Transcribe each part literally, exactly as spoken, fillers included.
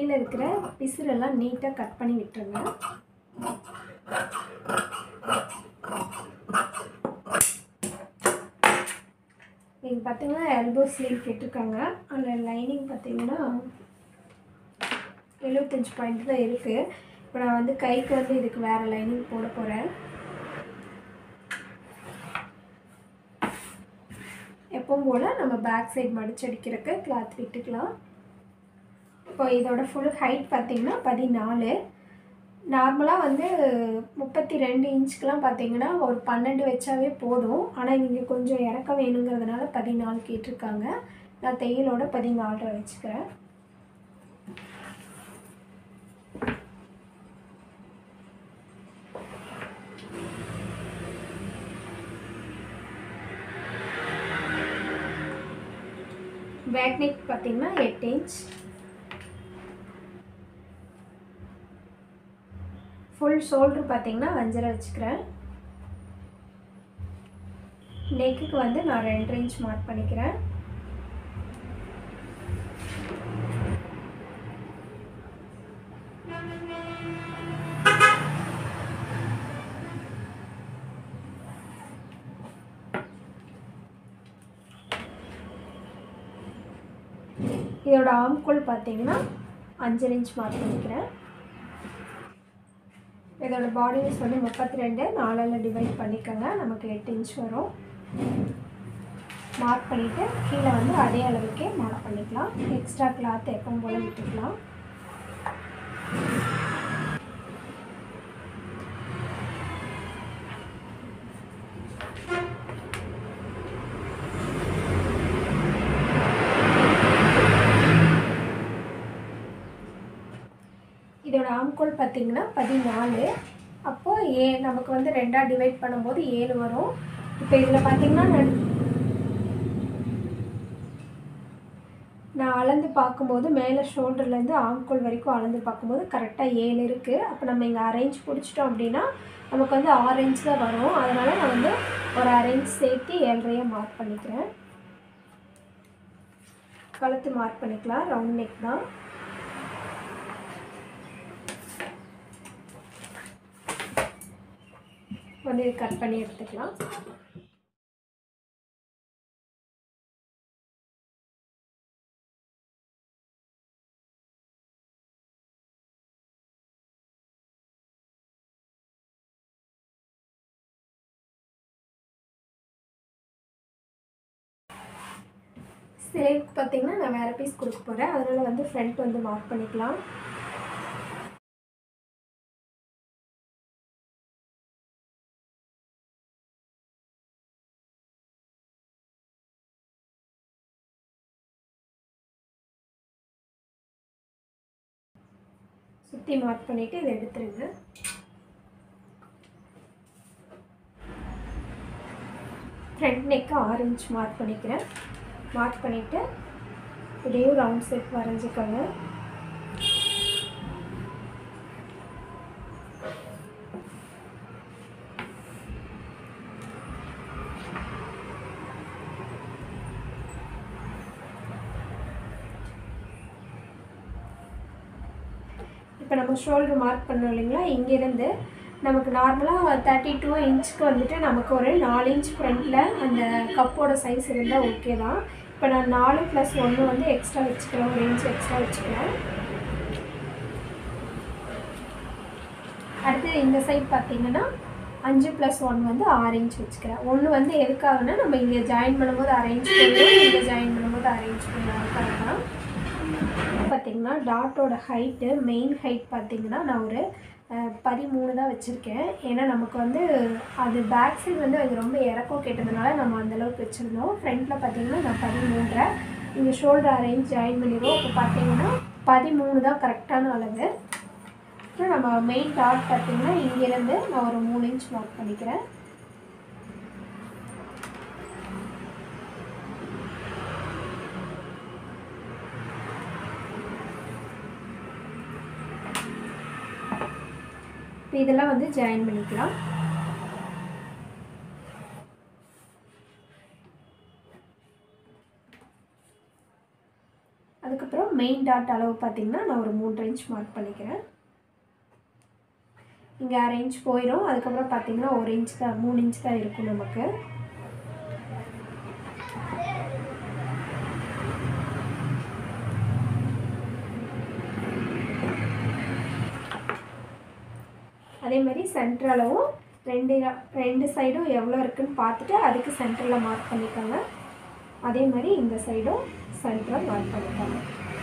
கீழே இருக்கிற பிசுரெல்லாம் நீட்டாக கட் பண்ணி விட்டுருங்க. நீங்கள் பார்த்தீங்கன்னா எல்போ ஸ்லீவ் கேட்டிருக்காங்க. அதில் லைனிங் பார்த்தீங்கன்னா எழுபத்தஞ்சி பாயிண்ட் தான் இருக்குது. இப்போ நான் வந்து கைக்கு வந்து இதுக்கு வேறு லைனிங் போட போகிறேன். எப்பவும் போல் நம்ம பேக் சைடு மடிச்சு அடிக்கிறதுக்கு கிளாத் விட்டுக்கலாம். இப்போ இதோட ஃபுல் ஹைட் பார்த்திங்கன்னா பதினாலு. நார்மலாக வந்து முப்பத்தி ரெண்டு இன்ச்சுக்கெலாம் பார்த்திங்கன்னா ஒரு பன்னெண்டு வச்சாவே போதும். ஆனால் நீங்கள் கொஞ்சம் இறக்க வேணுங்கிறதுனால பதினாலு கேட்டிருக்காங்க. நான் தையலோட பதினாலரை வச்சுக்கிறேன். பேக் நெக் பார்த்திங்கன்னா எட்டு இன்ச். ஃபுல் ஷோல்டர் பார்த்திங்கன்னா அஞ்சரை வச்சுக்கிறேன். நெக்குக்கு வந்து நான் ரெண்டு இன்ச் மார்க் பண்ணிக்கிறேன். இதோட ஆம்கோல் பார்த்தீங்கன்னா அஞ்சரை இன்ச் மார்க் பண்ணிக்கிறேன். இதோட பாடி வைஸ் வந்து முப்பத்தி ரெண்டு நாலில் டிவைட் பண்ணிக்கோங்க. நமக்கு எட்டு இன்ச் வரும். மார்க் பண்ணிவிட்டு கீழே வந்து அதே அளவுக்கே மார்க் பண்ணிக்கலாம். எக்ஸ்ட்ரா கிளாத் எப்பவும் போல் விட்டுக்கலாம். இதோட ஆம்கோல் பார்த்திங்கன்னா பதினாலு. அப்போது ஏ நமக்கு வந்து ரெண்டாக டிவைட் பண்ணும்போது ஏழு வரும். இப்போ இதில் பார்த்திங்கன்னா நான் நான் அளந்து பார்க்கும்போது மேலே ஷோல்டர்லேருந்து ஆம்கோல் வரைக்கும் அளந்து பார்க்கும்போது கரெக்டாக ஏழு இருக்குது. அப்போ நம்ம இங்கே அரேஞ்ச் பிடிச்சிட்டோம் அப்படின்னா நமக்கு வந்து ஆறு இன்ச் தான் வரும். அதனால் நான் வந்து ஒரு அரேஞ்ச் சேர்த்து ஏழரையை மார்க் பண்ணிக்கிறேன். கழுத்து மார்க் பண்ணிக்கலாம். ரவுண்ட் நெக் தான். வந்து கட் பண்ணி எடுத்துக்கலாம். ஸ்லீவ்க்கு பார்த்தீங்கன்னா நான் வேறு பீஸ் கொடுக்க போகிறேன். அதனால் வந்து ஃப்ரண்ட் வந்து மார்க் பண்ணிக்கலாம். சுற்றி மார்க் பண்ணிவிட்டு இதை எடுத்துருங்க. ஃப்ரண்ட் நெக்கு ஆறு இன்ச் மார்க் பண்ணிக்கிறேன். மார்க் பண்ணிவிட்டு இதையும் ரவுண்ட் ஷேப் வரைஞ்சிக்கோங்க. இப்போ நம்ம ஷோல்டர் மார்க் பண்ணோம் இல்லைங்களா, இங்கேருந்து நமக்கு நார்மலாக தேர்ட்டி டூ இன்ச்சுக்கு வந்துட்டு நமக்கு ஒரு நாலு இன்ச் ஃப்ரண்ட்டில் அந்த கப்போட சைஸ் இருந்தால் ஓகே தான். இப்போ நான் நாலு ப்ளஸ் ஒன்று வந்து எக்ஸ்ட்ரா வச்சுக்கிறேன். ஒரு இன்ச் எக்ஸ்ட்ரா வச்சுக்கிறேன். அடுத்து இந்த சைட் பார்த்திங்கன்னா அஞ்சு ப்ளஸ் ஒன் வந்து ஆறு இன்ச் வச்சுக்கிறேன். ஒன்று வந்து எதுக்காகனா நம்ம இங்கே ஜாயின் பண்ணும்போது அரேஞ்ச் பண்ணுவோம், இங்கே ஜாயின் பண்ணும்போது அரேஞ்ச் பண்ணுவோம். பார்த்திங்கன்னா டாட்டோட ஹைட்டு மெயின் ஹைட் பார்த்திங்கன்னா நான் ஒரு பதிமூணு தான் வச்சுருக்கேன். ஏன்னா நமக்கு வந்து அது பேக் சைடு வந்து அது ரொம்ப இறக்கம் கேட்டதுனால நம்ம அந்தளவுக்கு வச்சுருந்தோம். ஃப்ரண்ட்டில் பார்த்திங்கன்னா நான் பதிமூன்றரை. இங்கே ஷோல்டர் அரேஞ்ச் ஜாயின் பண்ணிடுவோம். இப்போ பார்த்திங்கன்னா பதிமூணு தான் கரெக்டான அளவு. அப்புறம் நம்ம மெயின் டாட் பார்த்திங்கன்னா இங்கேருந்து நான் ஒரு மூணு இன்ச் மார்க் பண்ணிக்கிறேன். இதெல்லாம் வந்து ஜாயின் பண்ணிக்கலாம். அதுக்கப்புறம் மெயின் டாட் அளவு பார்த்திங்கன்னா நான் ஒரு மூன்று இன்ச் மார்க் பண்ணிக்கிறேன். இங்கே அரை இன்ச் போயிடும். அதுக்கப்புறம் பார்த்திங்கன்னா ஒரு இன்ச் தான் மூணு இன்ச் தான் இருக்கும் நமக்கு. அதே மாதிரி சென்டர் அளவும் ரெண்டு ரெண்டு சைடும் எவ்வளோ இருக்குதுன்னு பார்த்துட்டு அதுக்கு சென்டரில் மார்க் பண்ணிக்கோங்க. அதே மாதிரி இந்த சைடும் சென்டரில் மார்க் பண்ணிக்கோங்க.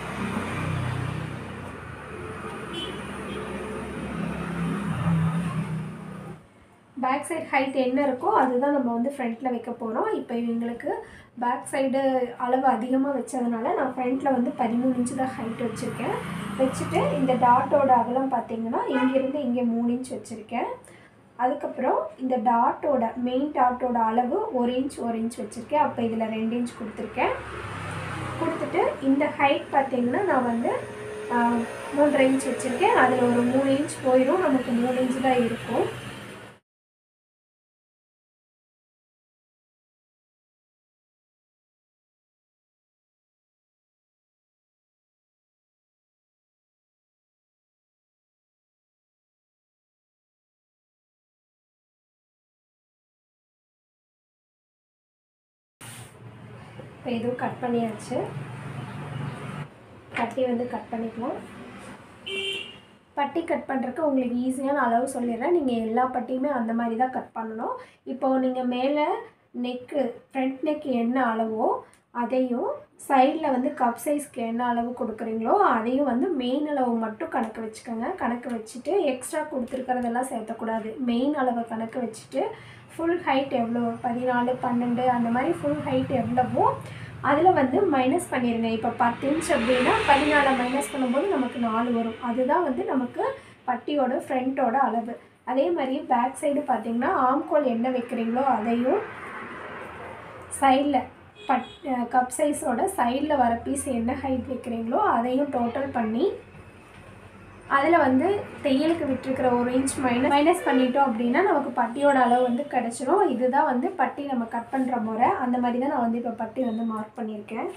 பேக் சைடு ஹைட் என்ன இருக்கோ அதுதான் நம்ம வந்து ஃப்ரண்ட்டில் வைக்க போகிறோம். இப்போ இவங்களுக்கு பேக் சைடு அளவு அதிகமாக வச்சதுனால நான் ஃப்ரண்ட்டில் வந்து பதிமூணு இன்ச்சு தான் ஹைட் வச்சுருக்கேன். வச்சுட்டு இந்த டாட்டோட அகலம் பார்த்திங்கன்னா இங்கேருந்து இங்கே மூணு இன்ச் வச்சுருக்கேன். அதுக்கப்புறம் இந்த டாட்டோட மெயின் டாட்டோட அளவு ஒரு இன்ச் ஒரு இன்ச் வச்சுருக்கேன். அப்போ இதில் ரெண்டு இன்ச் கொடுத்துருக்கேன். கொடுத்துட்டு இந்த ஹைட் பார்த்திங்கன்னா நான் வந்து மூன்றரை இன்ச் வச்சுருக்கேன். அதில் ஒரு மூணு இன்ச் போயிடும். நமக்கு மூணு இன்ச் தான் இருக்கும். இப்போ இதுவும் கட் பண்ணியாச்சு. பட்டி வந்து கட் பண்ணிக்கலாம். பட்டி கட் பண்ணுறதுக்கு உங்களுக்கு ஈஸியான அளவு சொல்லிடுறேன். நீங்கள் எல்லா பட்டியுமே அந்த மாதிரி தான் கட் பண்ணணும். இப்போது நீங்கள் மேலே நெக்கு ஃப்ரண்ட் நெக்கு என்ன அளவோ அதையும் சைடில் வந்து கப் சைஸ்க்கு என்ன அளவு கொடுக்குறீங்களோ அதையும் வந்து மெயின் அளவு மட்டும் கணக்கு வச்சுக்கோங்க. கணக்கு வச்சுட்டு எக்ஸ்ட்ரா கொடுத்துருக்கிறதெல்லாம் சேர்த்தக்கூடாது. மெயின் அளவை கணக்கு வச்சுட்டு ஃபுல் ஹைட் எவ்வளோ பதினாலு பன்னெண்டு அந்த மாதிரி ஃபுல் ஹைட் எவ்வளவோ அதில் வந்து மைனஸ் பண்ணிடுங்க. இப்போ பத்து இன்ச் அப்படின்னா பதினாலு மைனஸ் பண்ணும்போது நமக்கு நாலு வரும். அதுதான் வந்து நமக்கு பட்டியோட ஃப்ரண்ட்டோட அளவு. அதே மாதிரி பேக் சைடு பார்த்திங்கன்னா ஆம்கோல் என்ன வைக்கிறீங்களோ அதையும் சைடில் பட் கப் சைஸோட சைடில் வர பீஸ் என்ன ஹைட் வைக்கிறீங்களோ அதையும் டோட்டல் பண்ணி அதில் வந்து தையலுக்கு விட்டுருக்கிற ஒரு இன்ச் மைனஸ் மைனஸ் பண்ணிட்டோம் அப்படின்னா நமக்கு பட்டியோட அளவு வந்து கிடச்சிரும். இதுதான் வந்து பட்டி நம்ம கட் பண்ணுற முறை. அந்த மாதிரி தான் நான் வந்து இப்போ பட்டி வந்து மார்க் பண்ணியிருக்கேன்.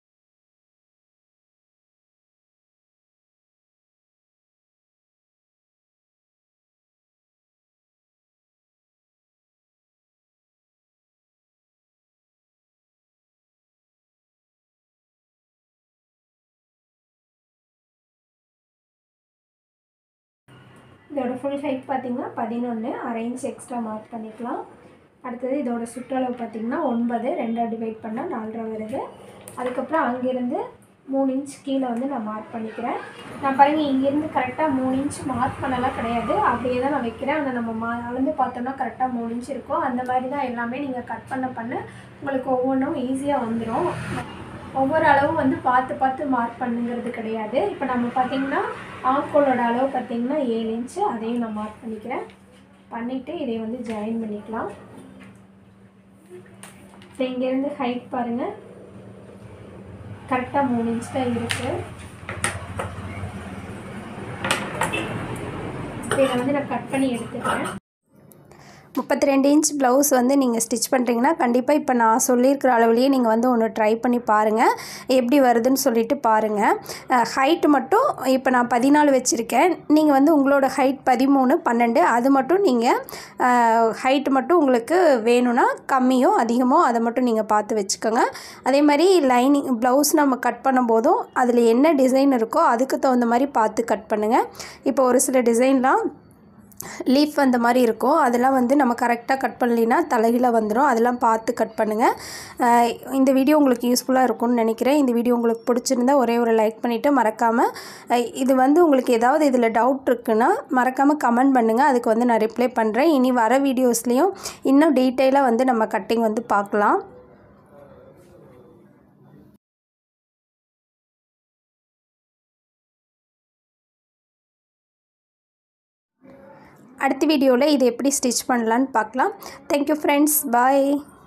இதோட ஃபுல் ஹைட் பார்த்திங்கன்னா பதினொன்று அரை இன்ச் எக்ஸ்ட்ரா மார்க் பண்ணிக்கலாம். அடுத்தது இதோட சுற்றளவு பார்த்திங்கன்னா ஒன்பது ரெண்டாக டிவைட் பண்ணால் நாலரை வருது. அதுக்கப்புறம் அங்கேருந்து மூணு இன்ச் கீழே வந்து நான் மார்க் பண்ணிக்கிறேன். நான் பாருங்கள் இங்கேருந்து கரெக்டாக மூணு இன்ச் மார்க் பண்ணலாம் கிடையாது, அப்படியே தான் நான் வைக்கிறேன். ஆனால் நம்ம மா அளந்து பார்த்தோம்னா கரெக்டாக மூணு இன்ச் இருக்கும். அந்த மாதிரி தான் எல்லாமே நீங்கள் கட் பண்ண பண்ண உங்களுக்கு ஒவ்வொன்றும் ஈஸியாக வந்துடும். ஒவ்வொரு அளவும் வந்து பார்த்து பார்த்து மார்க் பண்ணுங்கிறது கிடையாது. இப்போ நம்ம பார்த்திங்கன்னா ஆம்கோலோட அளவு பார்த்திங்கன்னா ஏழு இன்ச்சு அதையும் நான் மார்க் பண்ணிக்கிறேன். பண்ணிவிட்டு இதை வந்து ஜாயின் பண்ணிக்கலாம். இப்போ இங்கேருந்து ஹைட் பாருங்கள் கரெக்டாக மூணு இன்ச் தான் இருக்குது. இப்போ இதை வந்து நான் கட் பண்ணி எடுத்துக்கிறேன். முப்பத்தி ரெண்டு இன்ச் ப்ளவுஸ் வந்து நீங்கள் ஸ்டிச் பண்ணுறீங்கன்னா கண்டிப்பாக இப்போ நான் சொல்லியிருக்கிற அளவுலேயே நீங்கள் வந்து ஒன்று ட்ரை பண்ணி பாருங்கள், எப்படி வருதுன்னு சொல்லிட்டு பாருங்கள். ஹைட்டு மட்டும் இப்போ நான் பதினாலு வச்சுருக்கேன். நீங்கள் வந்து உங்களோட ஹைட் பதிமூணு பன்னெண்டு அது மட்டும் நீங்கள் ஹைட்டு மட்டும் உங்களுக்கு வேணும்னா கம்மியோ அதிகமோ அதை மட்டும் நீங்கள் பார்த்து வச்சுக்கோங்க. அதே மாதிரி லைனிங் ப்ளவுஸ் நம்ம கட் பண்ணும்போதும் அதில் என்ன டிசைன் இருக்கோ அதுக்கு தகுந்த மாதிரி பார்த்து கட் பண்ணுங்கள். இப்போ ஒரு சில டிசைன்லாம் லீஃப் அந்த மாதிரி இருக்கும், அதெல்லாம் வந்து நம்ம கரெக்டாக கட் பண்ணலின்னா தலைகீழ வந்துடும். அதெல்லாம் பார்த்து கட் பண்ணுங்கள். இந்த வீடியோ உங்களுக்கு யூஸ்ஃபுல்லாக இருக்கும்னு நினைக்கிறேன். இந்த வீடியோ உங்களுக்கு பிடிச்சிருந்தா ஒரே ஒரு லைக் பண்ணிவிட்டு மறக்காமல் இது வந்து உங்களுக்கு ஏதாவது இதில் டவுட் இருக்குன்னா மறக்காமல் கமெண்ட் பண்ணுங்கள், அதுக்கு வந்து நான் ரிப்ளை பண்ணுறேன். இனி வர வீடியோஸ்லேயும் இன்னும் டீட்டெயிலாக வந்து நம்ம கட்டிங் வந்து பார்க்கலாம். அடுத்த வீடியோவில் இது எப்படி ஸ்டிச் பண்ணலான்னு பார்க்கலாம். தேங்க்யூ ஃப்ரெண்ட்ஸ், பாய்.